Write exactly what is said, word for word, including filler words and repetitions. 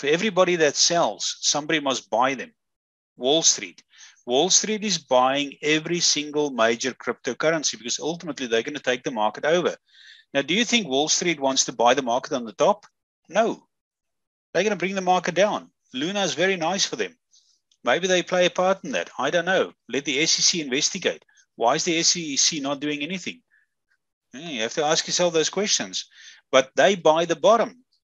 For everybody that sells, somebody must buy them. Wall Street. Wall Street is buying every single major cryptocurrency because ultimately they're going to take the market over. Now, do you think Wall Street wants to buy the market on the top? No. They're going to bring the market down. Luna is very nice for them. Maybe they play a part in that. I don't know. Let the S E C investigate. Why is the S E C not doing anything? You have to ask yourself those questions. But they buy the bottom.